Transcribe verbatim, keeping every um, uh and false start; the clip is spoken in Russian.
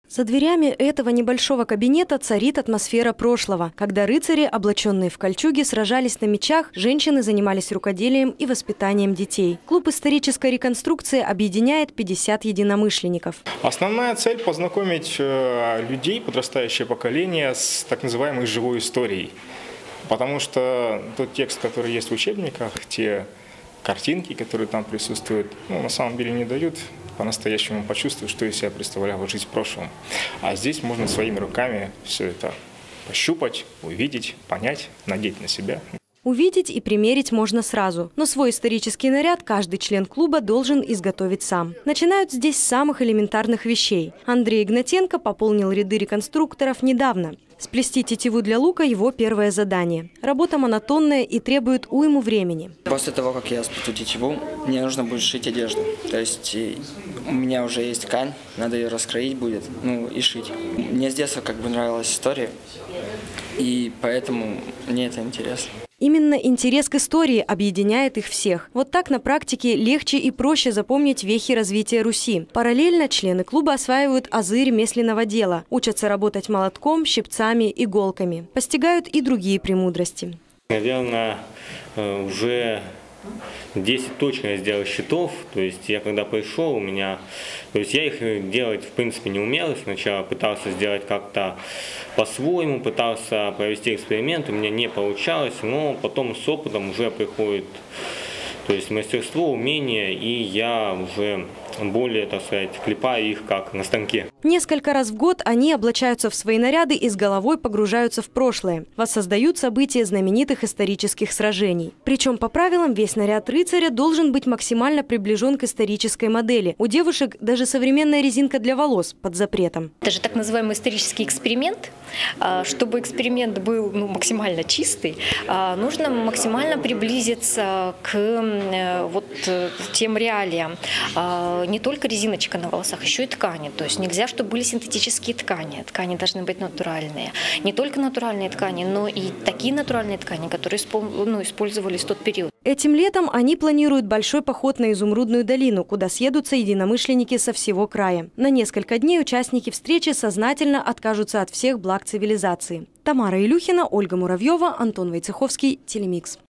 За дверями этого небольшого кабинета царит атмосфера прошлого, когда рыцари, облаченные в кольчуги, сражались на мечах, женщины занимались рукоделием и воспитанием детей. Клуб исторической реконструкции объединяет пятьдесят единомышленников. Основная цель – познакомить людей, подрастающее поколение, с так называемой живой историей. Потому что тот текст, который есть в учебниках, те картинки, которые там присутствуют, ну, на самом деле не дают по-настоящему почувствовать, что из себя представляла жизнь в прошлом. А здесь можно своими руками все это пощупать, увидеть, понять, надеть на себя. Увидеть и примерить можно сразу, но свой исторический наряд каждый член клуба должен изготовить сам. Начинают здесь с самых элементарных вещей. Андрей Игнатенко пополнил ряды реконструкторов недавно. Сплести тетиву для лука – его первое задание. Работа монотонная и требует уйму времени. После того, как я сплету тетиву, мне нужно будет шить одежду. То есть у меня уже есть ткань, надо ее раскроить будет, ну и шить. Мне с детства как бы нравилась история, и поэтому мне это интересно. Именно интерес к истории объединяет их всех. Вот так на практике легче и проще запомнить вехи развития Руси. Параллельно члены клуба осваивают азы ремесленного дела, учатся работать молотком, щипцами, иголками. Постигают и другие премудрости. Наверное, уже десять точно я сделал щитов, то есть я когда пришел, у меня, то есть я их делать в принципе не умел, сначала пытался сделать как-то по-своему, пытался провести эксперимент, у меня не получалось, но потом с опытом уже приходит, то есть мастерство, умение, и я уже более, так сказать, клепаю их как на станке. Несколько раз в год они облачаются в свои наряды и с головой погружаются в прошлое. Воссоздают события знаменитых исторических сражений. Причем по правилам весь наряд рыцаря должен быть максимально приближен к исторической модели. У девушек даже современная резинка для волос под запретом. Это же так называемый исторический эксперимент. Чтобы эксперимент был ну, максимально чистый, нужно максимально приблизиться к вот тем реалиям. Не только резиночка на волосах, еще и ткани. То есть нельзя, чтобы были синтетические ткани. Ткани должны быть натуральные. Не только натуральные ткани, но и такие натуральные ткани, которые ну, использовались в тот период. Этим летом они планируют большой поход на Изумрудную долину, куда съедутся единомышленники со всего края. На несколько дней участники встречи сознательно откажутся от всех благ цивилизации. Тамара Илюхина, Ольга Муравьева, Антон Войцеховский, Телемикс.